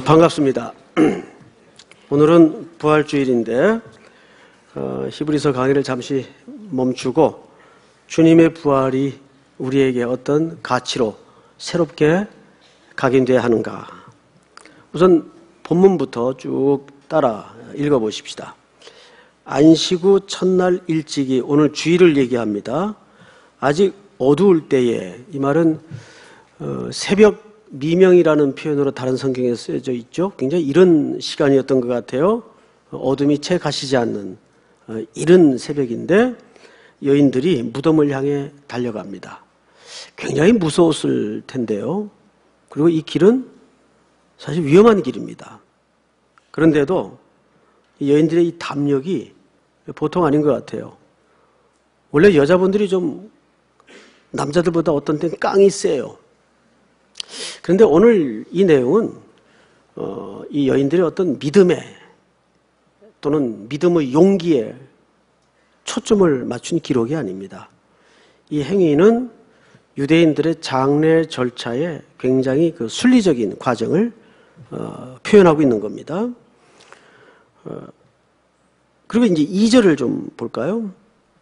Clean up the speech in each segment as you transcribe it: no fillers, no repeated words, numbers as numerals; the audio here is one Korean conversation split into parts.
반갑습니다. 오늘은 부활주일인데 히브리서 강의를 잠시 멈추고 주님의 부활이 우리에게 어떤 가치로 새롭게 각인되어야 하는가. 우선 본문부터 쭉 따라 읽어보십시다. 안식 후 첫날 일찍이, 오늘 주일을 얘기합니다. 아직 어두울 때에, 이 말은 새벽 미명이라는 표현으로 다른 성경에 쓰여져 있죠. 굉장히 이른 시간이었던 것 같아요. 어둠이 채 가시지 않는 이른 새벽인데 여인들이 무덤을 향해 달려갑니다. 굉장히 무서웠을 텐데요. 그리고 이 길은 사실 위험한 길입니다. 그런데도 이 여인들의 이 담력이 보통 아닌 것 같아요. 원래 여자분들이 좀 남자들보다 어떤 때는 깡이 세요. 그런데 오늘 이 내용은 이 여인들의 어떤 믿음에 또는 믿음의 용기에 초점을 맞춘 기록이 아닙니다. 이 행위는 유대인들의 장례 절차에 굉장히 그 순리적인 과정을 표현하고 있는 겁니다. 그리고 이제 2절을 좀 볼까요?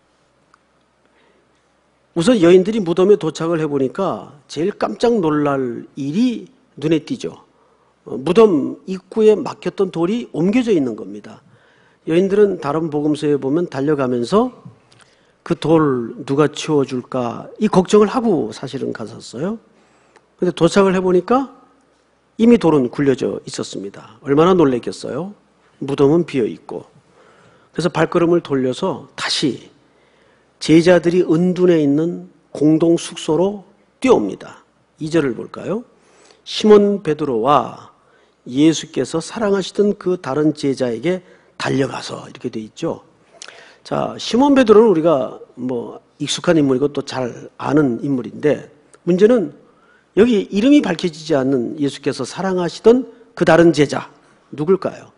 우선 여인들이 무덤에 도착을 해보니까 제일 깜짝 놀랄 일이 눈에 띄죠. 무덤 입구에 막혔던 돌이 옮겨져 있는 겁니다. 여인들은 다른 복음서에 보면 달려가면서 그 돌 누가 치워줄까 이 걱정을 하고 사실은 갔었어요. 그런데 도착을 해보니까 이미 돌은 굴려져 있었습니다. 얼마나 놀랬겠어요. 무덤은 비어있고. 그래서 발걸음을 돌려서 다시 제자들이 은둔해 있는 공동 숙소로 뛰어옵니다. 2절을 볼까요? 시몬 베드로와 예수께서 사랑하시던 그 다른 제자에게 달려가서, 이렇게 돼 있죠. 자, 시몬 베드로는 우리가 익숙한 인물이고 또 잘 아는 인물인데, 문제는 여기 이름이 밝혀지지 않는 예수께서 사랑하시던 그 다른 제자, 누굴까요?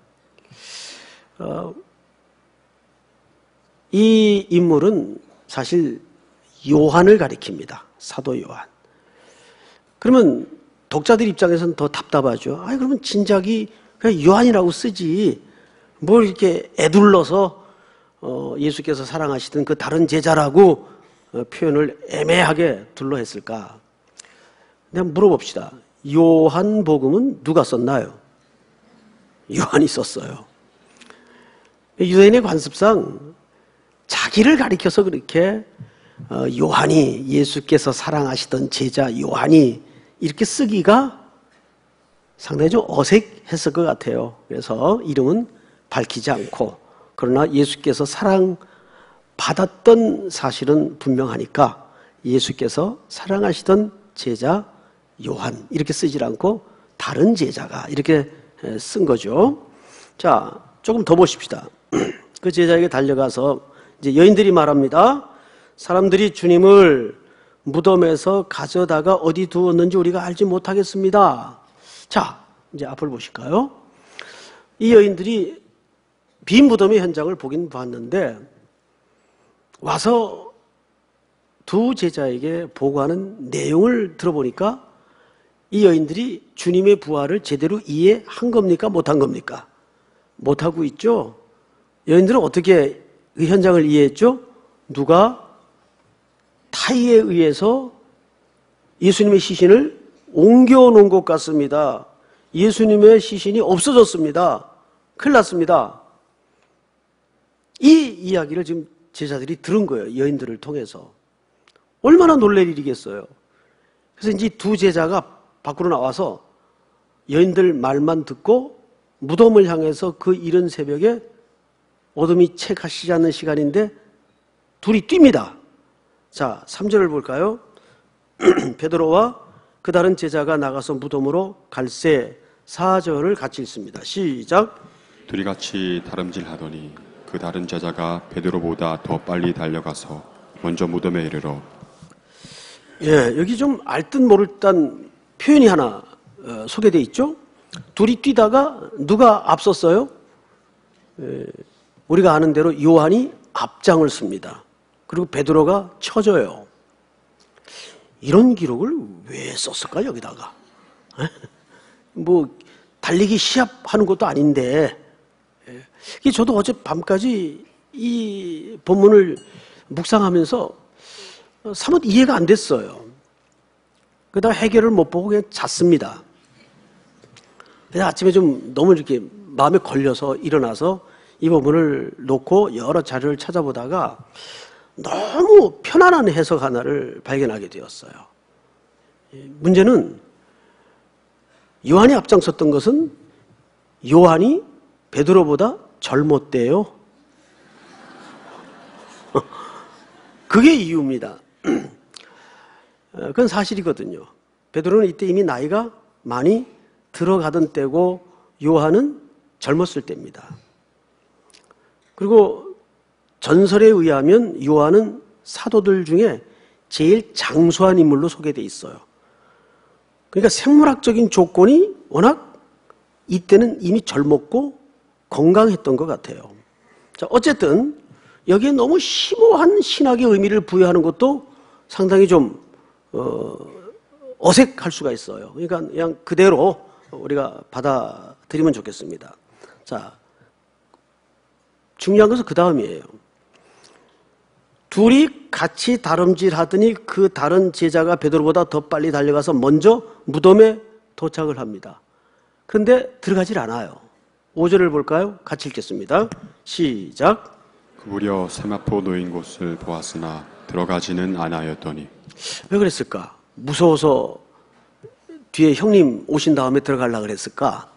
이 인물은 사실 요한을 가리킵니다. 사도 요한. 그러면 독자들 입장에서는 더 답답하죠. 그러면 진작이 그냥 요한이라고 쓰지 뭘 이렇게 애둘러서 예수께서 사랑하시던 그 다른 제자라고 표현을 애매하게 둘러 했을까? 그냥 물어봅시다. 요한복음은 누가 썼나요? 요한이 썼어요. 유대인의 관습상 자기를 가리켜서 그렇게 요한이, 예수께서 사랑하시던 제자 요한이 이렇게 쓰기가 상당히 좀 어색했을 것 같아요. 그래서 이름은 밝히지 않고, 그러나 예수께서 사랑받았던 사실은 분명하니까 예수께서 사랑하시던 제자 요한 이렇게 쓰질 않고 다른 제자가 이렇게 쓴 거죠. 자, 조금 더 보십시다. 그 제자에게 달려가서 이제 여인들이 말합니다. 사람들이 주님을 무덤에서 가져다가 어디 두었는지 우리가 알지 못하겠습니다. 자, 이제 앞을 보실까요? 이 여인들이 빈 무덤의 현장을 보긴 봤는데 와서 두 제자에게 보고하는 내용을 들어보니까 이 여인들이 주님의 부활을 제대로 이해한 겁니까? 못한 겁니까? 못하고 있죠? 여인들은 어떻게 그 현장을 이해했죠? 누가 타의에 의해서 예수님의 시신을 옮겨놓은 것 같습니다. 예수님의 시신이 없어졌습니다. 큰일 났습니다. 이 이야기를 지금 제자들이 들은 거예요. 여인들을 통해서. 얼마나 놀랄 일이겠어요. 그래서 이제 두 제자가 밖으로 나와서 여인들 말만 듣고 무덤을 향해서 그 이른 새벽에 어둠이 채 가시지 않는 시간인데 둘이 뜁니다. 자, 3절을 볼까요? 베드로와 그 다른 제자가 나가서 무덤으로 갈새 4절을 같이 읽습니다. 시작. 둘이 같이 다름질하더니 그 다른 제자가 베드로보다 더 빨리 달려가서 먼저 무덤에 이르러. 여기 좀 알듯 모를 듯한 표현이 하나 소개되어 있죠. 둘이 뛰다가 누가 앞섰어요? 우리가 아는 대로 요한이 앞장을 씁니다. 그리고 베드로가 쳐져요. 이런 기록을 왜 썼을까 여기다가? 달리기 시합하는 것도 아닌데, 이게 저도 어제 밤까지 이 본문을 묵상하면서 사뭇 이해가 안 됐어요. 그러다가 해결을 못 보고 그냥 잤습니다. 그래서 아침에 좀 너무 이렇게 마음에 걸려서 일어나서 이 본문을 놓고 여러 자료를 찾아보다가 너무 편안한 해석 하나를 발견하게 되었어요. 문제는 요한이 앞장섰던 것은 요한이 베드로보다 젊었대요. 그게 이유입니다. 그건 사실이거든요. 베드로는 이때 이미 나이가 많이 들어가던 때고 요한은 젊었을 때입니다. 그리고 전설에 의하면 요한은 사도들 중에 제일 장수한 인물로 소개되어 있어요. 그러니까 생물학적인 조건이 워낙 이때는 이미 젊었고 건강했던 것 같아요. 자, 어쨌든 여기에 너무 심오한 신학의 의미를 부여하는 것도 상당히 좀 어색할 수가 있어요. 그러니까 그냥 그대로 우리가 받아들이면 좋겠습니다. 자, 중요한 것은 그 다음이에요. 둘이 같이 다름질하더니 그 다른 제자가 베드로보다 더 빨리 달려가서 먼저 무덤에 도착을 합니다. 그런데 들어가질 않아요. 5절을 볼까요? 같이 읽겠습니다. 시작. 무려 세마포 놓인 곳을 보았으나 들어가지는 않았더니. 왜 그랬을까? 무서워서 뒤에 형님 오신 다음에 들어가려고 그랬을까?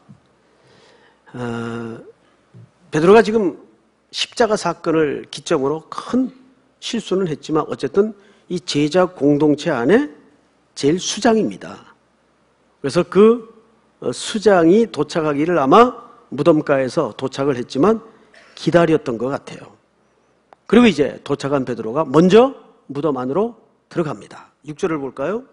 베드로가 지금 십자가 사건을 기점으로 큰 실수는 했지만 어쨌든 이 제자 공동체 안에 제일 수장입니다. 그래서 그 수장이 도착하기를 아마 무덤가에서 도착을 했지만 기다렸던 것 같아요. 그리고 이제 도착한 베드로가 먼저 무덤 안으로 들어갑니다. 6절을 볼까요?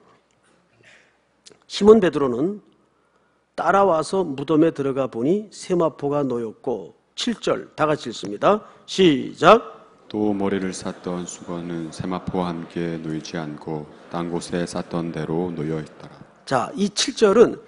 시몬 베드로는 따라와서 무덤에 들어가 보니 세마포가 놓였고 7절 다 같이 읽습니다. 시작. 또 머리를 쌌던 수건은 세마포와 함께 놓이지 않고 딴 곳에 쌌던 대로 놓여 있더라. 자, 이 7절은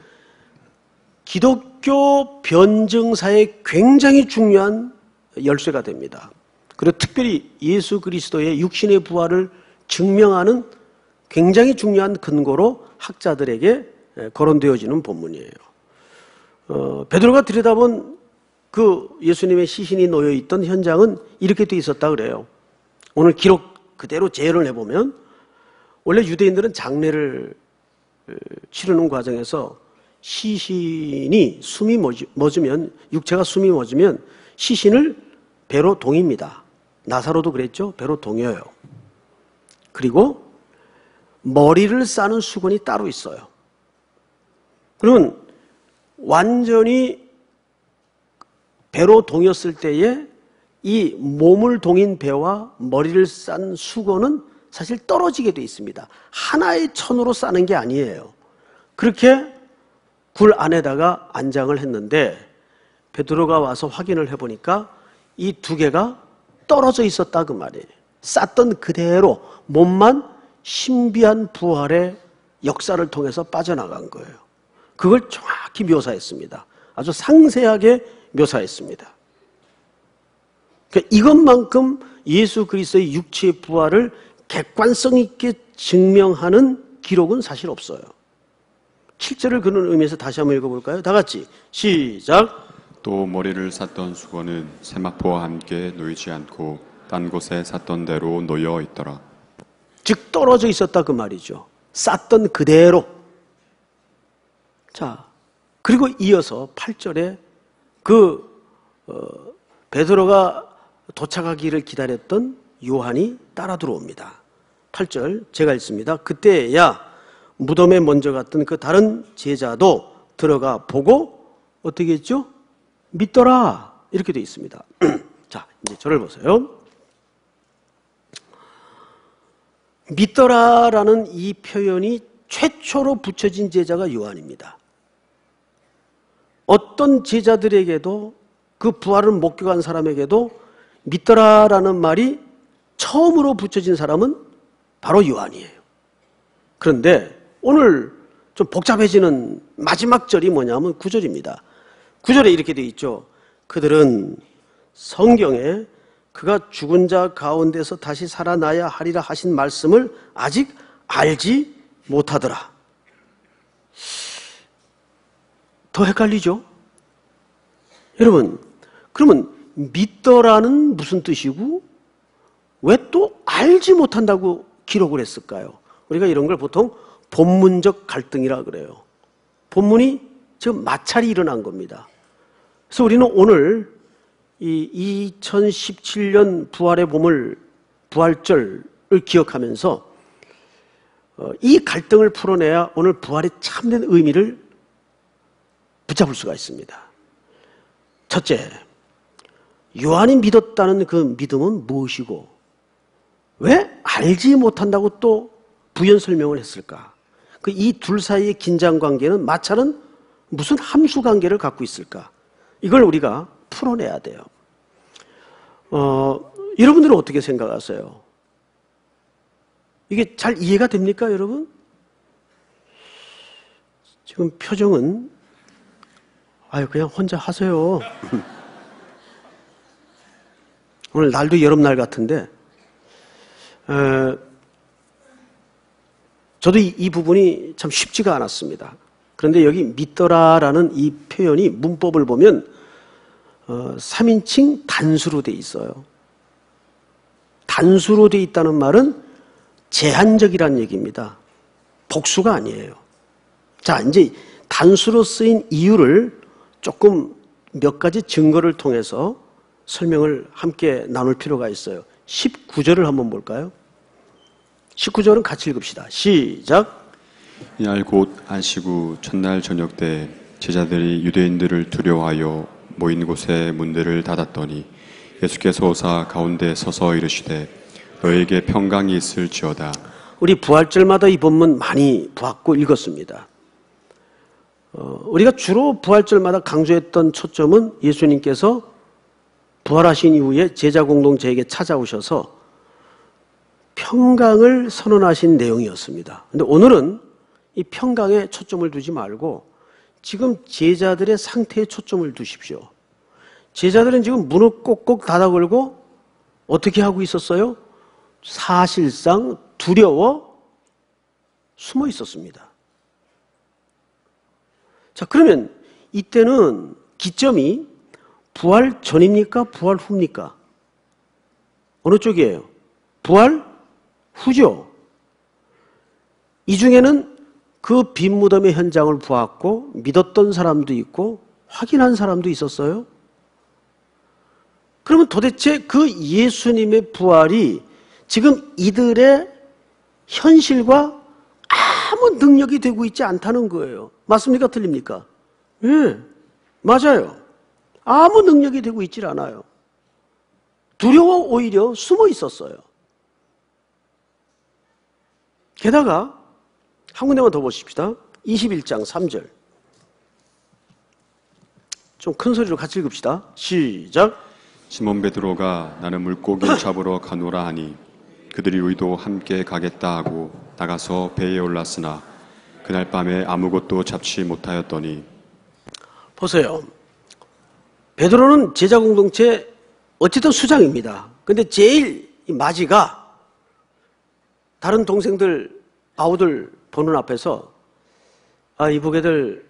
기독교 변증사에 굉장히 중요한 열쇠가 됩니다. 그리고 특별히 예수 그리스도의 육신의 부활을 증명하는 굉장히 중요한 근거로 학자들에게 거론되어지는 본문이에요. 베드로가 들여다본 그 예수님의 시신이 놓여있던 현장은 이렇게 돼 있었다 그래요. 오늘 기록 그대로 재현을 해보면 원래 유대인들은 장례를 치르는 과정에서 시신이 숨이 멎으면 육체가 숨이 멎으면 시신을 배로 동입니다. 나사로도 그랬죠. 배로 동여요. 그리고 머리를 싸는 수건이 따로 있어요. 그러면 완전히 배로 동였을 때에 이 몸을 동인 배와 머리를 싼 수건은 사실 떨어지게 돼 있습니다. 하나의 천으로 싸는 게 아니에요. 그렇게 굴 안에다가 안장을 했는데 베드로가 와서 확인을 해보니까 이 두 개가 떨어져 있었다 그 말이에요. 쌌던 그대로 몸만 신비한 부활의 역사를 통해서 빠져나간 거예요. 그걸 정확히 묘사했습니다. 아주 상세하게 묘사했습니다. 그러니까 이것만큼 예수 그리스도의 육체의 부활을 객관성 있게 증명하는 기록은 사실 없어요. 7절을 그런 의미에서 다시 한번 읽어볼까요? 다 같이 시작. 또 머리를 쌌던 수건은 세마포와 함께 놓이지 않고 딴 곳에 쌌던 대로 놓여 있더라. 즉 떨어져 있었다 그 말이죠. 쌌던 그대로. 자, 그리고 이어서 8절에 베드로가 도착하기를 기다렸던 요한이 따라 들어옵니다. 8절 제가 읽습니다. 그때야 무덤에 먼저 갔던 그 다른 제자도 들어가 보고 어떻게 했죠? 믿더라. 이렇게 되어 있습니다. 자, 이제 저를 보세요. 믿더라라는 이 표현이 최초로 붙여진 제자가 요한입니다. 어떤 제자들에게도 그 부활을 목격한 사람에게도 믿더라라는 말이 처음으로 붙여진 사람은 바로 요한이에요. 그런데 오늘 좀 복잡해지는 마지막 절이 뭐냐면 9절입니다. 9절에 이렇게 되어 있죠. 그들은 성경에 그가 죽은 자 가운데서 다시 살아나야 하리라 하신 말씀을 아직 알지 못하더라. 더 헷갈리죠? 여러분, 그러면 믿더라는 무슨 뜻이고 왜 또 알지 못한다고 기록을 했을까요? 우리가 이런 걸 보통 본문적 갈등이라 그래요. 본문이 지금 마찰이 일어난 겁니다. 그래서 우리는 오늘 이 2017년 부활의 봄을 부활절을 기억하면서 이 갈등을 풀어내야 오늘 부활의 참된 의미를 붙잡을 수가 있습니다. 첫째, 요한이 믿었다는 그 믿음은 무엇이고 왜 알지 못한다고 또 부연 설명을 했을까? 그 이 둘 사이의 긴장관계는 마찰은 무슨 함수관계를 갖고 있을까? 이걸 우리가 풀어내야 돼요. 여러분들은 어떻게 생각하세요? 이게 잘 이해가 됩니까, 여러분? 지금 표정은 그냥 혼자 하세요. 오늘 날도 여름날 같은데 저도 이 부분이 참 쉽지가 않았습니다. 그런데 여기 믿더라라는 이 표현이 문법을 보면 3인칭 단수로 돼 있어요. 단수로 돼 있다는 말은 제한적이라는 얘기입니다. 복수가 아니에요. 자, 이제 단수로 쓰인 이유를 조금 몇 가지 증거를 통해서 설명을 함께 나눌 필요가 있어요. 19절을 한번 볼까요? 19절은 같이 읽읍시다. 시작. 이날 곧 안식 후 첫날 저녁 때 제자들이 유대인들을 두려워하여 모인 곳에 문들을 닫았더니 예수께서 오사 가운데 서서 이르시되 너에게 평강이 있을지어다. 우리 부활절마다 이 본문 많이 보았고 읽었습니다. 우리가 주로 부활절마다 강조했던 초점은 예수님께서 부활하신 이후에 제자 공동체에게 찾아오셔서 평강을 선언하신 내용이었습니다. 그런데 오늘은 이 평강에 초점을 두지 말고 지금 제자들의 상태에 초점을 두십시오. 제자들은 지금 문을 꼭꼭 닫아 걸고 어떻게 하고 있었어요? 사실상 두려워 숨어 있었습니다. 자, 그러면 이때는 기점이 부활 전입니까? 부활 후입니까? 어느 쪽이에요? 부활 후죠. 이 중에는 그 빈 무덤의 현장을 보았고 믿었던 사람도 있고 확인한 사람도 있었어요. 그러면 도대체 그 예수님의 부활이 지금 이들의 현실과 아무 능력이 되고 있지 않다는 거예요. 맞습니까? 틀립니까? 예, 맞아요. 아무 능력이 되고 있질 않아요. 두려워 오히려 숨어 있었어요. 게다가 한 군데만 더 보십시다. 21장 3절. 좀 큰 소리로 같이 읽읍시다. 시작. 시몬 베드로가 나는 물고기를 잡으러 가노라 하니 그들이 우리도 함께 가겠다 하고 나가서 배에 올랐으나 그날 밤에 아무것도 잡지 못하였더니. 보세요. 베드로는 제자 공동체 어쨌든 수장입니다. 그런데 제일 마지가 다른 동생들 아우들 보는 앞에서 이보게들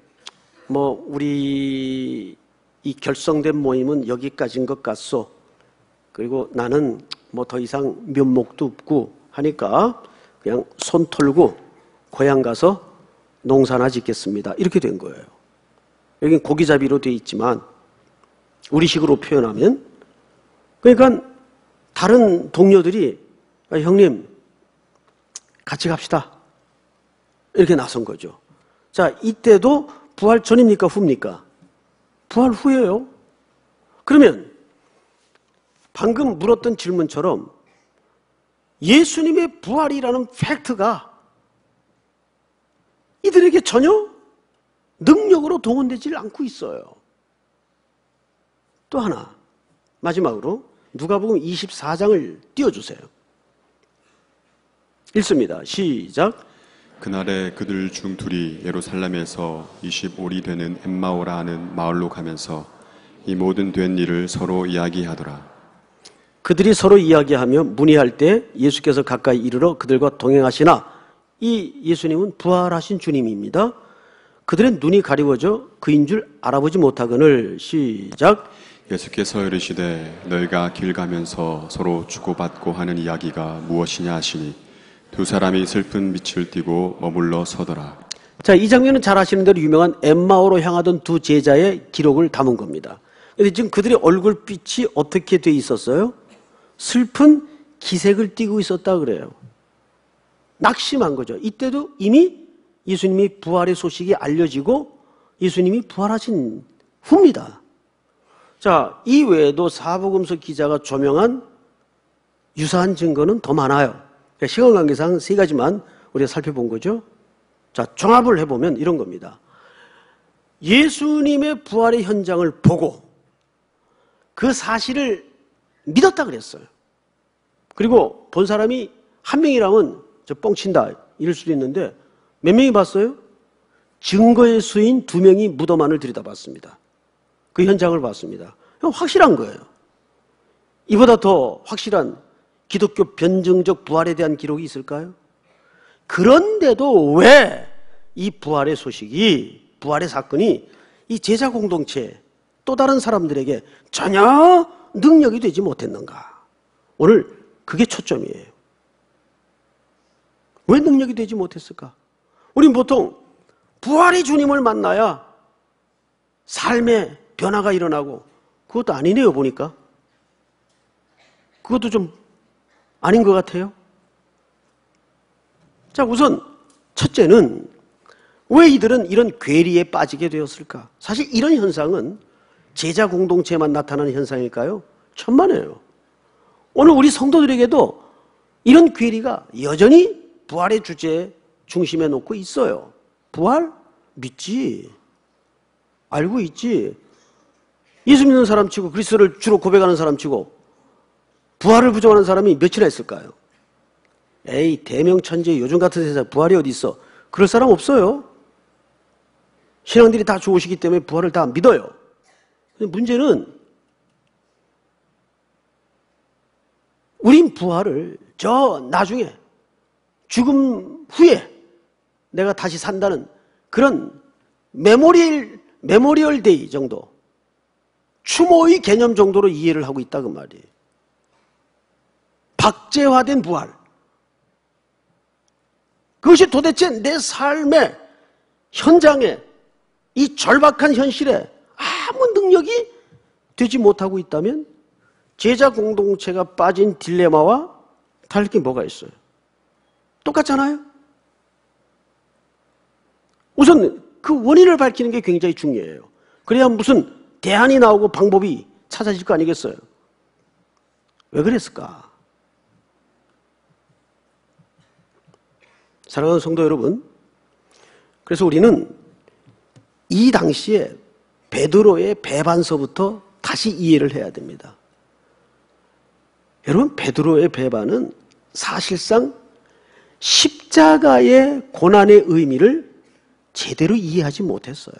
우리 이 결성된 모임은 여기까지인 것 같소. 그리고 나는 더 이상 면목도 없고 하니까 그냥 손 털고 고향 가서 농사나 짓겠습니다. 이렇게 된 거예요. 여긴 고기잡이로 돼 있지만 우리식으로 표현하면 그러니까 다른 동료들이 형님 같이 갑시다. 이렇게 나선 거죠. 자, 이때도 부활 전입니까? 후입니까? 부활 후예요. 그러면 방금 물었던 질문처럼 예수님의 부활이라는 팩트가 이들에게 전혀 능력으로 동원되질 않고 있어요. 또 하나, 마지막으로 누가복음 24장을 띄워주세요. 읽습니다. 시작. 그날에 그들 중 둘이 예루살렘에서 25리 되는 엠마오라 하는 마을로 가면서 이 모든 된 일을 서로 이야기하더라. 그들이 서로 이야기하며 문의할 때 예수께서 가까이 이르러 그들과 동행하시나 이 예수님은 부활하신 주님입니다. 그들의 눈이 가리워져 그인 줄 알아보지 못하거늘. 시작. 예수께서 이르시되 너희가 길 가면서 서로 주고받고 하는 이야기가 무엇이냐 하시니 두 사람이 슬픈 빛을 띠고 머물러 서더라. 자, 이 장면은 잘 아시는 대로 유명한 엠마오로 향하던 두 제자의 기록을 담은 겁니다. 그런데 지금 그들의 얼굴빛이 어떻게 돼 있었어요? 슬픈 기색을 띠고 있었다 그래요. 낙심한 거죠. 이때도 이미 예수님이 부활의 소식이 알려지고 예수님이 부활하신 후입니다. 자, 이 외에도 사복음서 기자가 조명한 유사한 증거는 더 많아요. 시간 관계상 세 가지만 우리가 살펴본 거죠. 자, 종합을 해보면 이런 겁니다. 예수님의 부활의 현장을 보고 그 사실을 믿었다 그랬어요. 그리고 본 사람이 한 명이라면 저 뻥친다 이럴 수도 있는데 몇 명이 봤어요? 증거의 수인 2명이 무덤 안을 들여다봤습니다. 그 현장을 봤습니다. 확실한 거예요. 이보다 더 확실한 기독교 변증적 부활에 대한 기록이 있을까요? 그런데도 왜 이 부활의 소식이, 부활의 사건이 이 제자 공동체 또 다른 사람들에게 전혀 능력이 되지 못했는가? 오늘 그게 초점이에요. 왜 능력이 되지 못했을까? 우린 보통 부활의 주님을 만나야 삶의 변화가 일어나고 그것도 아니네요, 보니까. 그것도 좀 아닌 것 같아요. 자, 우선 첫째는 왜 이들은 이런 괴리에 빠지게 되었을까? 사실 이런 현상은 제자 공동체에만 나타나는 현상일까요? 천만에요. 오늘 우리 성도들에게도 이런 괴리가 여전히 부활의 주제 중심에 놓고 있어요. 부활? 믿지. 알고 있지. 예수 믿는 사람 치고 그리스도를 주로 고백하는 사람 치고 부활을 부정하는 사람이 몇이나 있을까요? 에이, 대명천지 요즘 같은 세상에 부활이 어디 있어? 그럴 사람 없어요. 신앙들이 다 좋으시기 때문에 부활을 다 믿어요. 근데 문제는 우린 부활을 저 나중에 죽음 후에 내가 다시 산다는 그런 메모리얼 데이 정도, 추모의 개념 정도로 이해를 하고 있다 그 말이에요. 박제화된 부활. 그것이 도대체 내 삶의 현장에 이 절박한 현실에 아무 능력이 되지 못하고 있다면 제자 공동체가 빠진 딜레마와 다를 게 뭐가 있어요? 똑같잖아요? 우선 그 원인을 밝히는 게 굉장히 중요해요. 그래야 무슨 대안이 나오고 방법이 찾아질 거 아니겠어요? 왜 그랬을까? 사랑하는 성도 여러분, 그래서 우리는 이 당시에 베드로의 배반서부터 다시 이해를 해야 됩니다. 여러분, 베드로의 배반은 사실상 십자가의 고난의 의미를 제대로 이해하지 못했어요.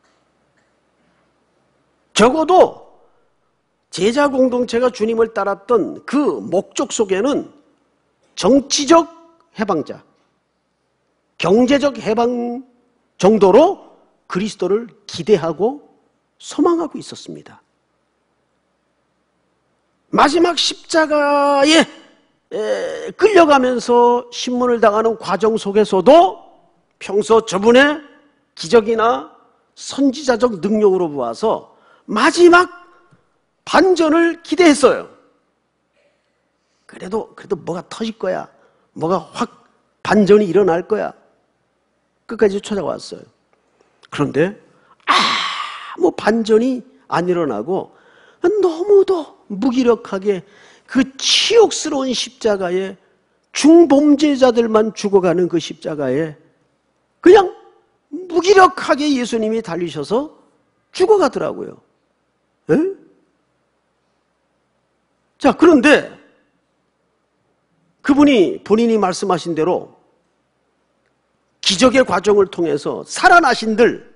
적어도 제자 공동체가 주님을 따랐던 그 목적 속에는 정치적 해방자, 경제적 해방 정도로 그리스도를 기대하고 소망하고 있었습니다. 마지막 십자가에 끌려가면서 신문을 당하는 과정 속에서도 평소 저분의 기적이나 선지자적 능력으로 보아서 마지막 반전을 기대했어요. 그래도 뭐가 터질 거야. 뭐가 확 반전이 일어날 거야. 끝까지 찾아왔어요. 그런데 아무 반전이 안 일어나고 너무도 무기력하게 그 치욕스러운 십자가에 중범죄자들만 죽어가는 그 십자가에 그냥 무기력하게 예수님이 달리셔서 죽어가더라고요. 에? 자, 그런데 그분이 본인이 말씀하신 대로 기적의 과정을 통해서 살아나신들,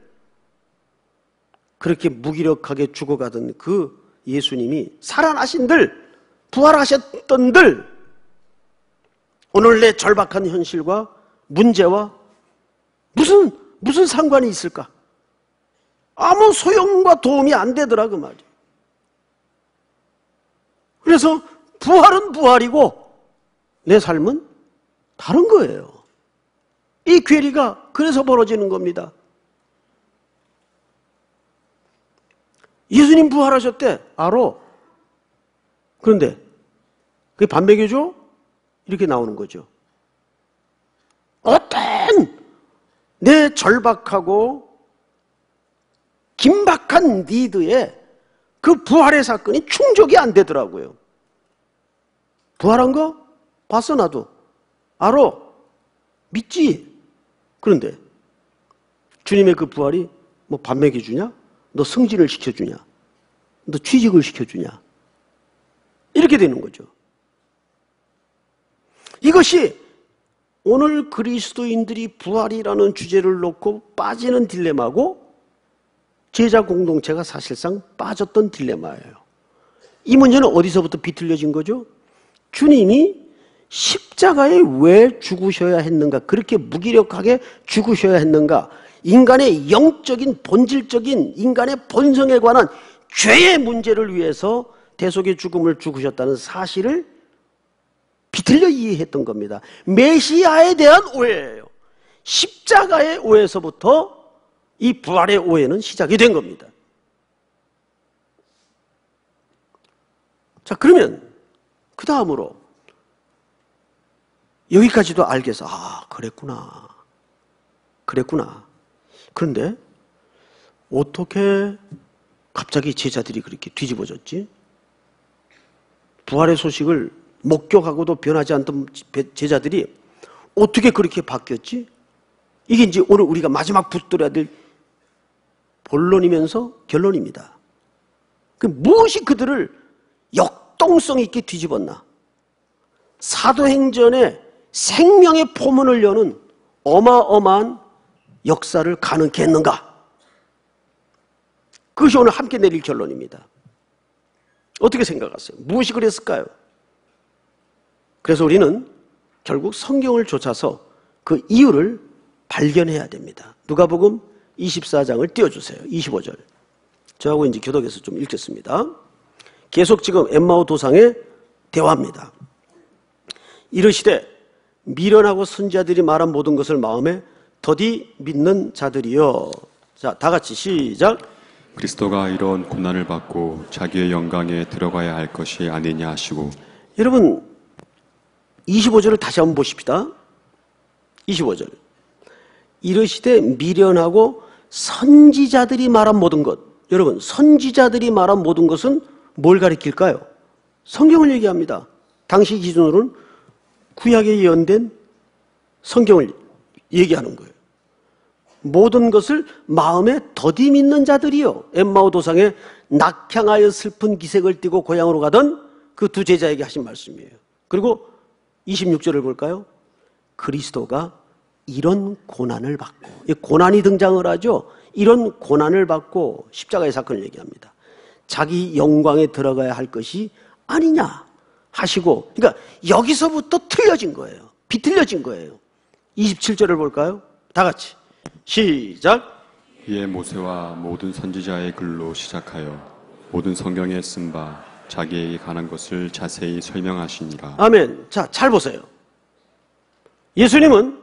그렇게 무기력하게 죽어가던 그 예수님이 살아나신들, 부활하셨던들, 오늘 내 절박한 현실과 문제와 무슨 상관이 있을까? 아무 소용과 도움이 안 되더라 그 말이에요. 그래서 부활은 부활이고 내 삶은 다른 거예요. 이 괴리가 그래서 벌어지는 겁니다. 예수님 부활하셨대. 알아. 그런데 그게 밥 먹여줘? 이렇게 나오는 거죠. 어떤 내 절박하고 긴박한 니드에 그 부활의 사건이 충족이 안 되더라고요. 부활한 거? 봤어 나도. 알아. 믿지. 그런데 주님의 그 부활이 뭐 밥 먹여주냐? 너 승진을 시켜주냐? 너 취직을 시켜주냐? 이렇게 되는 거죠. 이것이 오늘 그리스도인들이 부활이라는 주제를 놓고 빠지는 딜레마고 제자 공동체가 사실상 빠졌던 딜레마예요. 이 문제는 어디서부터 비틀려진 거죠? 주님이 십자가에 왜 죽으셔야 했는가? 그렇게 무기력하게 죽으셔야 했는가? 인간의 영적인 본질적인 인간의 본성에 관한 죄의 문제를 위해서 대속의 죽음을 죽으셨다는 사실을 비틀려 이해했던 겁니다. 메시아에 대한 오해예요. 십자가의 오해에서부터 이 부활의 오해는 시작이 된 겁니다. 자, 그러면 그 다음으로 여기까지도 알겠어. 아, 그랬구나. 그런데 어떻게 갑자기 제자들이 그렇게 뒤집어졌지? 부활의 소식을 목격하고도 변하지 않던 제자들이 어떻게 그렇게 바뀌었지? 이게 이제 오늘 우리가 마지막 붙들어야 될 본론이면서 결론입니다. 무엇이 그들을 역동성 있게 뒤집었나? 사도행전에 생명의 포문을 여는 어마어마한 역사를 가능케 했는가? 그것이 오늘 함께 내릴 결론입니다. 어떻게 생각하세요? 무엇이 그랬을까요? 그래서 우리는 결국 성경을 좇아서 그 이유를 발견해야 됩니다. 누가복음 24장을 띄워주세요. 25절. 저하고 이제 교독에서 좀 읽겠습니다. 계속 지금 엠마오 도상의 대화입니다. 이르시되 미련하고 선지자들이 말한 모든 것을 마음에 더디 믿는 자들이여. 자, 다 같이 시작. 그리스도가 이런 고난을 받고 자기의 영광에 들어가야 할 것이 아니냐 하시고. 여러분 25절을 다시 한번 보십시다. 25절. 이르시되 미련하고 선지자들이 말한 모든 것. 여러분 선지자들이 말한 모든 것은 뭘 가리킬까요? 성경을 얘기합니다. 당시 기준으로는 구약에 예언된 성경을 얘기하는 거예요. 모든 것을 마음에 더디 믿는 자들이요. 엠마오 도상에 낙향하여 슬픈 기색을 띠고 고향으로 가던 그 두 제자에게 하신 말씀이에요. 그리고 26절을 볼까요? 그리스도가 이런 고난을 받고, 고난이 등장을 하죠. 이런 고난을 받고 십자가의 사건을 얘기합니다. 자기 영광에 들어가야 할 것이 아니냐 하시고, 그러니까 여기서부터 틀려진 거예요. 비틀려진 거예요. 27절을 볼까요? 다 같이 시작. 이에 모세와 모든 선지자의 글로 시작하여 모든 성경에 쓴 바 자기에게 관한 것을 자세히 설명하시니라. 아멘. 자, 잘 보세요. 예수님은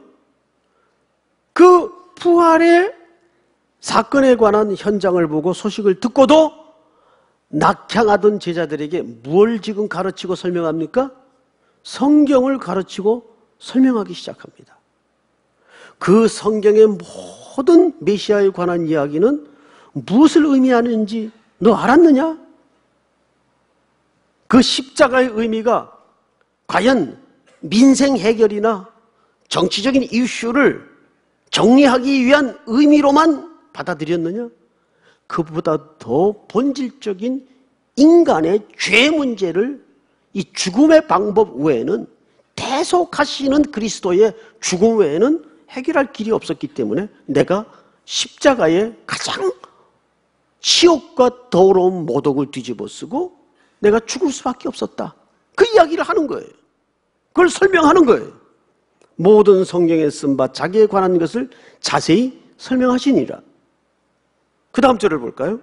그 부활의 사건에 관한 현장을 보고 소식을 듣고도 낙향하던 제자들에게 뭘 지금 가르치고 설명합니까? 성경을 가르치고 설명하기 시작합니다. 그 성경의 모든 메시아에 관한 이야기는 무엇을 의미하는지 너 알았느냐? 그 십자가의 의미가 과연 민생 해결이나 정치적인 이슈를 정리하기 위한 의미로만 받아들였느냐? 그보다 더 본질적인 인간의 죄 문제를 이 죽음의 방법 외에는, 대속하시는 그리스도의 죽음 외에는 해결할 길이 없었기 때문에 내가 십자가에 가장 치욕과 더러운 모독을 뒤집어 쓰고 내가 죽을 수밖에 없었다. 그 이야기를 하는 거예요. 그걸 설명하는 거예요. 모든 성경에 쓴 바 자기에 관한 것을 자세히 설명하시니라. 그 다음 절을 볼까요?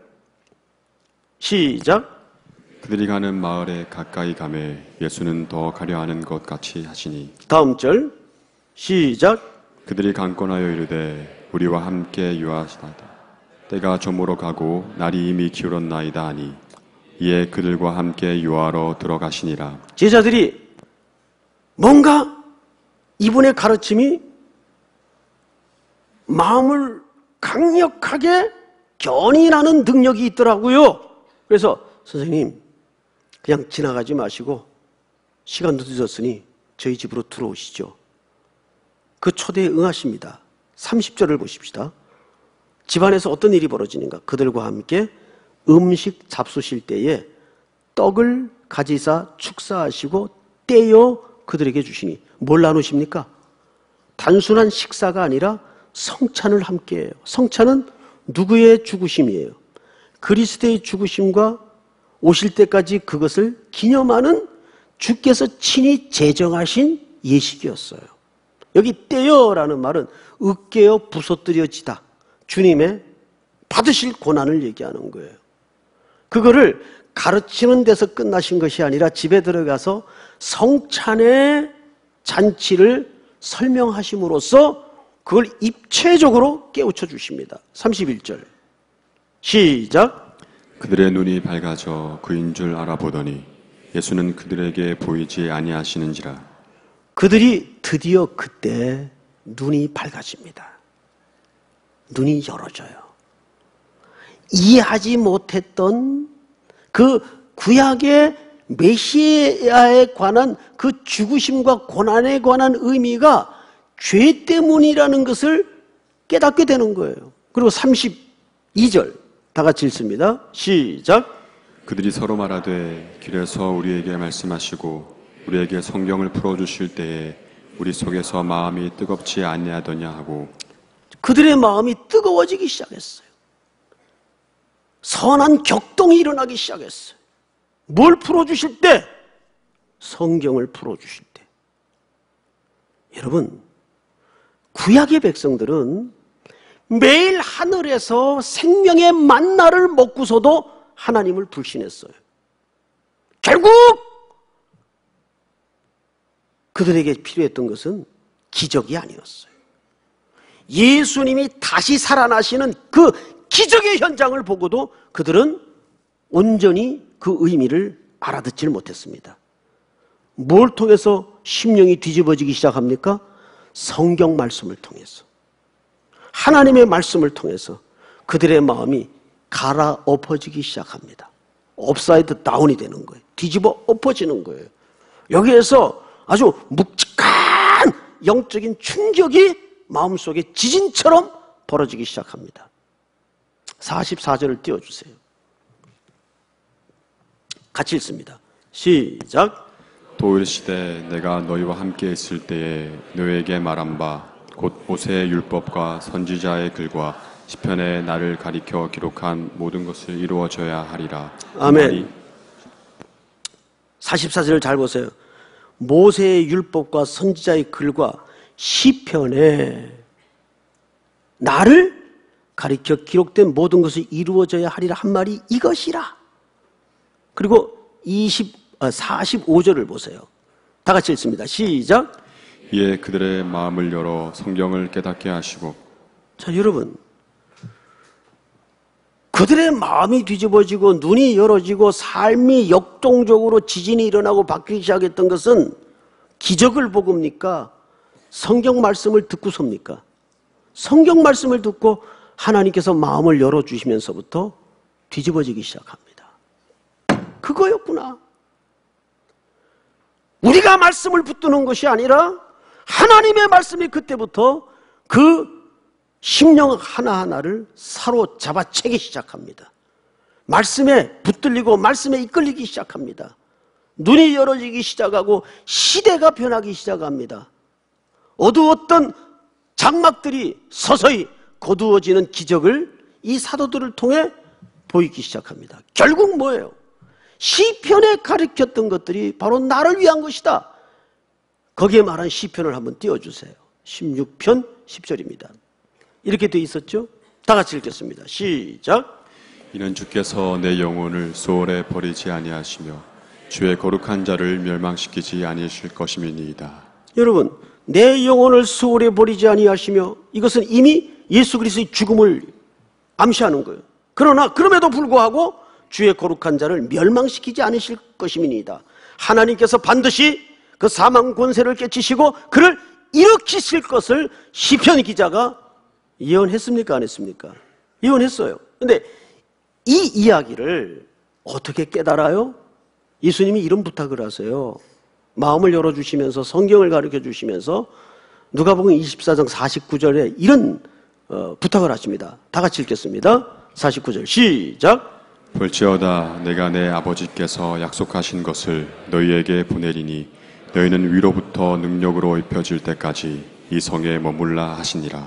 시작. 그들이 가는 마을에 가까이 가매 예수는 더 가려하는 것 같이 하시니. 다음 절 시작. 그들이 강권하여 이르되 우리와 함께 유하시나이다. 때가 저물어 가고 날이 이미 기울었나이다 하니 이에 그들과 함께 유하러 들어가시니라. 제자들이 뭔가 이분의 가르침이 마음을 강력하게 견인하는 능력이 있더라고요. 그래서 선생님 그냥 지나가지 마시고 시간도 늦었으니 저희 집으로 들어오시죠. 그 초대에 응하십니다. 30절을 보십시다. 집안에서 어떤 일이 벌어지는가? 그들과 함께 음식 잡수실 때에 떡을 가지사 축사하시고 떼어 그들에게 주시니 뭘 나누십니까? 단순한 식사가 아니라 성찬을 함께 해요. 성찬은 누구의 죽으심이에요? 그리스도의 죽으심과 오실 때까지 그것을 기념하는 주께서 친히 제정하신 예식이었어요. 여기 떼어라는 말은 으깨어 부서뜨려지다. 주님의 받으실 고난을 얘기하는 거예요. 그거를 가르치는 데서 끝나신 것이 아니라 집에 들어가서 성찬의 잔치를 설명하심으로써 그걸 입체적으로 깨우쳐 주십니다. 31절 시작. 그들의 눈이 밝아져 그인 줄 알아보더니 예수는 그들에게 보이지 아니하시는지라. 그들이 드디어 그때 눈이 밝아집니다. 눈이 열어져요. 이해하지 못했던 그 구약의 메시아에 관한 그 죽으심과 고난에 관한 의미가 죄 때문이라는 것을 깨닫게 되는 거예요. 그리고 32절 다 같이 읽습니다. 시작. 그들이 서로 말하되 길에서 우리에게 말씀하시고 우리에게 성경을 풀어주실 때에 우리 속에서 마음이 뜨겁지 아니하더냐 하고. 그들의 마음이 뜨거워지기 시작했어요. 선한 격동이 일어나기 시작했어요. 뭘 풀어주실 때? 성경을 풀어주실 때. 여러분, 구약의 백성들은 매일 하늘에서 생명의 만나를 먹고서도 하나님을 불신했어요. 결국 그들에게 필요했던 것은 기적이 아니었어요. 예수님이 다시 살아나시는 그 기적의 현장을 보고도 그들은 온전히 그 의미를 알아듣질 못했습니다. 뭘 통해서 심령이 뒤집어지기 시작합니까? 성경 말씀을 통해서, 하나님의 말씀을 통해서 그들의 마음이 갈아엎어지기 시작합니다. 업사이드 다운이 되는 거예요. 뒤집어 엎어지는 거예요. 여기에서 아주 묵직한 영적인 충격이 마음속에 지진처럼 벌어지기 시작합니다. 44절을 띄워주세요. 같이 읽습니다. 시작. 또 이르시되 내가 너희와 함께 있을 때에 너희에게 말한 바 곧 모세의 율법과 선지자의 글과 시편에 나를 가리켜 기록한 모든 것을 이루어져야 하리라. 아멘. 44절을 잘 보세요. 모세의 율법과 선지자의 글과 시편에 나를 가리켜 기록된 모든 것이 이루어져야 하리라 한 말이 이것이라. 그리고 45절을 보세요. 다 같이 읽습니다. 시작. 이에 그들의 마음을 열어 성경을 깨닫게 하시고. 자, 여러분, 그들의 마음이 뒤집어지고 눈이 열어지고 삶이 역동적으로 지진이 일어나고 바뀌기 시작했던 것은 기적을 보고입니까? 성경 말씀을 듣고서입니까? 성경 말씀을 듣고 하나님께서 마음을 열어주시면서부터 뒤집어지기 시작합니다. 그거였구나. 우리가 말씀을 붙드는 것이 아니라 하나님의 말씀이 그때부터 그 심령 하나하나를 사로잡아채기 시작합니다. 말씀에 붙들리고 말씀에 이끌리기 시작합니다. 눈이 열어지기 시작하고 시대가 변하기 시작합니다. 어두웠던 장막들이 서서히 거두어지는 기적을 이 사도들을 통해 보이기 시작합니다. 결국 뭐예요? 시편에 가르쳤던 것들이 바로 나를 위한 것이다. 거기에 말한 시편을 한번 띄워주세요. 16편 10절입니다. 이렇게 돼 있었죠? 다 같이 읽겠습니다. 시작. 이는 주께서 내 영혼을 소홀에 버리지 아니하시며 주의 거룩한 자를 멸망시키지 아니하실 것임이니이다. 여러분, 내 영혼을 소홀에 버리지 아니하시며, 이것은 이미 예수 그리스도의 죽음을 암시하는 거예요. 그러나 그럼에도 불구하고 주의 거룩한 자를 멸망시키지 않으실 것임이니이다. 하나님께서 반드시 그 사망 권세를 깨치시고 그를 일으키실 것을 시편 기자가 예언했습니까? 안 했습니까? 예언했어요. 그런데 이 이야기를 어떻게 깨달아요? 예수님이 이런 부탁을 하세요. 마음을 열어주시면서 성경을 가르쳐주시면서 누가복음 24장 49절에 이런 부탁을 하십니다. 다 같이 읽겠습니다. 49절 시작. 볼지어다 내가 내 아버지께서 약속하신 것을 너희에게 보내리니 너희는 위로부터 능력으로 입혀질 때까지 이 성에 머물라 하시니라.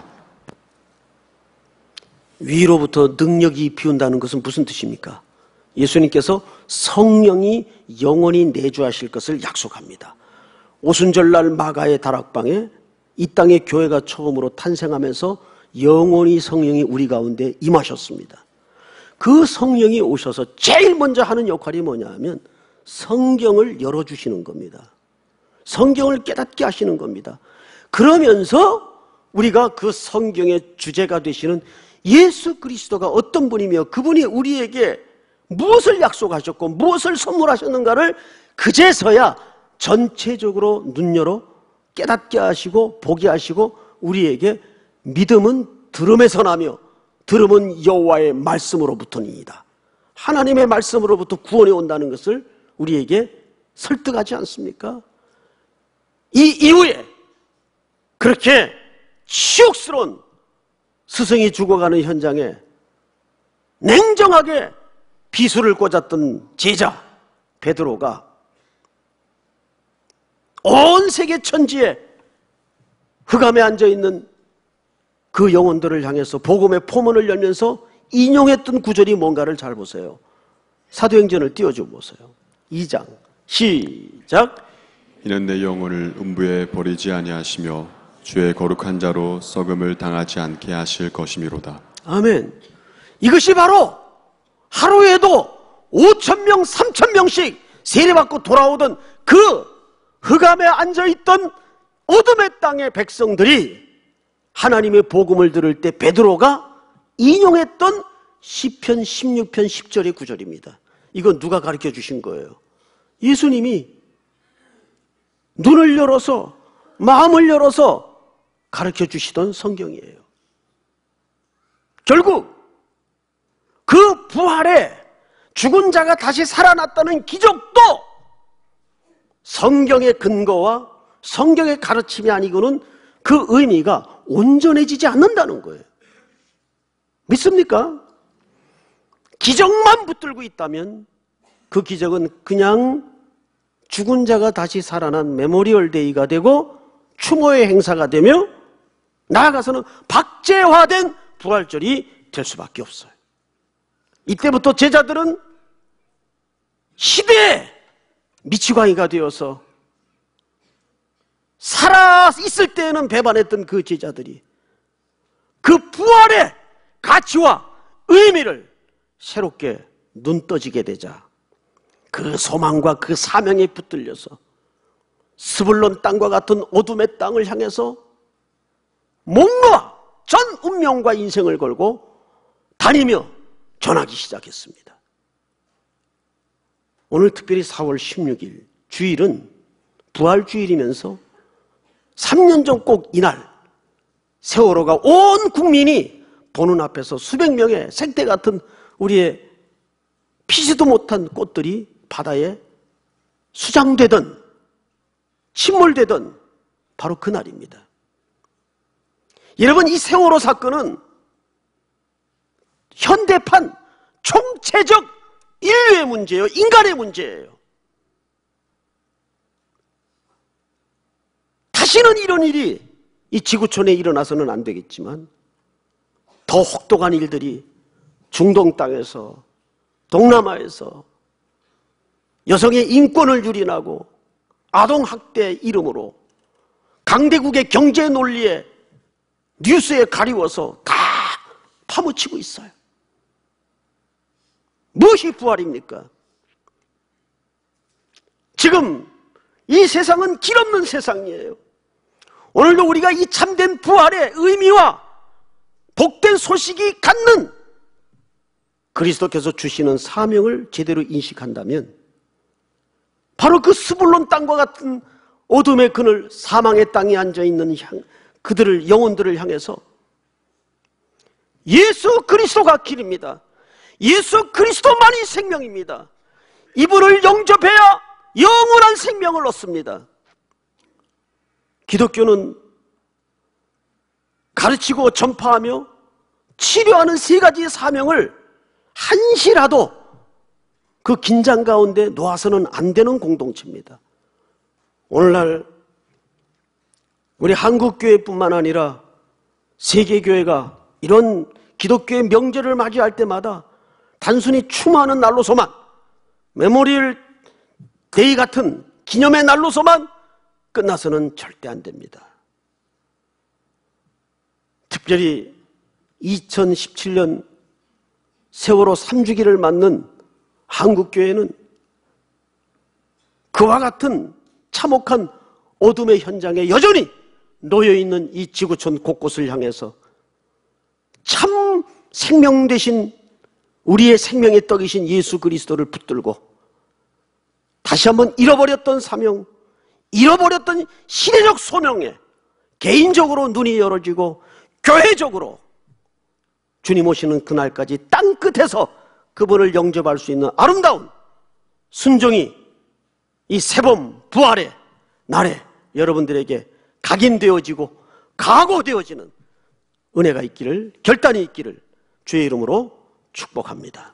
위로부터 능력이 비운다는 것은 무슨 뜻입니까? 예수님께서 성령이 영원히 내주하실 것을 약속합니다. 오순절날 마가의 다락방에 이 땅에 교회가 처음으로 탄생하면서 영원히 성령이 우리 가운데 임하셨습니다. 그 성령이 오셔서 제일 먼저 하는 역할이 뭐냐 하면 성경을 열어주시는 겁니다. 성경을 깨닫게 하시는 겁니다. 그러면서 우리가 그 성경의 주제가 되시는 예수 그리스도가 어떤 분이며 그분이 우리에게 무엇을 약속하셨고 무엇을 선물하셨는가를 그제서야 전체적으로 눈 열어 깨닫게 하시고 보게 하시고 우리에게 믿음은 들음에서 나며 들음은 여호와의 말씀으로부터니이다. 하나님의 말씀으로부터 구원이 온다는 것을 우리에게 설득하지 않습니까? 이 이후에 그렇게 치욕스러운 스승이 죽어가는 현장에 냉정하게 비수를 꽂았던 제자 베드로가 온 세계 천지에 흑암에 앉아있는 그 영혼들을 향해서 복음의 포문을 열면서 인용했던 구절이 뭔가를 잘 보세요. 사도행전을 띄워줘 보세요. 2장 시작. 이는 내 영혼을 음부에 버리지 아니하시며 주의 거룩한 자로 썩음을 당하지 않게 하실 것이미로다. 아멘. 이것이 바로 하루에도 5,000명, 3,000명씩 세례받고 돌아오던 그 흑암에 앉아있던 어둠의 땅의 백성들이 하나님의 복음을 들을 때 베드로가 인용했던 시편 16편 10절의 구절입니다. 이건 누가 가르쳐 주신 거예요? 예수님이 눈을 열어서 마음을 열어서 가르쳐 주시던 성경이에요. 결국 그 부활에 죽은 자가 다시 살아났다는 기적도 성경의 근거와 성경의 가르침이 아니고는 그 의미가 온전해지지 않는다는 거예요. 믿습니까? 기적만 붙들고 있다면 그 기적은 그냥 죽은 자가 다시 살아난 메모리얼 데이가 되고 추모의 행사가 되며 나아가서는 박제화된 부활절이 될 수밖에 없어요. 이때부터 제자들은 시대의 미치광이가 되어서 살아있을 때에는 배반했던 그 제자들이 그 부활의 가치와 의미를 새롭게 눈 떠지게 되자 그 소망과 그 사명에 붙들려서 스불론 땅과 같은 어둠의 땅을 향해서 몸과 전 운명과 인생을 걸고 다니며 전하기 시작했습니다. 오늘 특별히 4월 16일 주일은 부활주일이면서 3년 전 꼭 이날 세월호가 온 국민이 보는 앞에서 수백 명의 생태 같은 우리의 피지도 못한 꽃들이 바다에 수장되던 침몰되던 바로 그날입니다. 여러분, 이 세월호 사건은 현대판 총체적 인류의 문제예요. 인간의 문제예요. 다시는 이런 일이 이 지구촌에 일어나서는 안 되겠지만 더 혹독한 일들이 중동 땅에서, 동남아에서 여성의 인권을 유린하고 아동학대 이름으로 강대국의 경제 논리에 뉴스에 가리워서 다 파묻히고 있어요. 무엇이 부활입니까? 지금 이 세상은 길없는 세상이에요. 오늘도 우리가 이 참된 부활의 의미와 복된 소식이 갖는 그리스도께서 주시는 사명을 제대로 인식한다면 바로 그 스불론 땅과 같은 어둠의 그늘, 사망의 땅에 앉아있는 그들을, 영혼들을 향해서 예수 그리스도가 길입니다. 예수 그리스도만이 생명입니다. 이분을 영접해야 영원한 생명을 얻습니다. 기독교는 가르치고 전파하며 치료하는 세 가지의 사명을 한시라도 그 긴장 가운데 놓아서는 안 되는 공동체입니다. 오늘날 우리 한국교회뿐만 아니라 세계교회가 이런 기독교의 명절을 맞이할 때마다 단순히 추모하는 날로서만, 메모리얼 데이 같은 기념의 날로서만 끝나서는 절대 안 됩니다. 특별히 2017년 세월호 3주기를 맞는 한국교회는 그와 같은 참혹한 어둠의 현장에 여전히 놓여있는 이 지구촌 곳곳을 향해서 참 생명 되신 우리의 생명의 떡이신 예수 그리스도를 붙들고 다시 한번 잃어버렸던 사명, 잃어버렸던 시대적 소명에 개인적으로 눈이 열어지고 교회적으로 주님 오시는 그날까지 땅끝에서 그분을 영접할 수 있는 아름다운 순종이 이 새봄 부활의 날에 여러분들에게 각인되어지고 각오되어지는 은혜가 있기를, 결단이 있기를 주의 이름으로 축복합니다.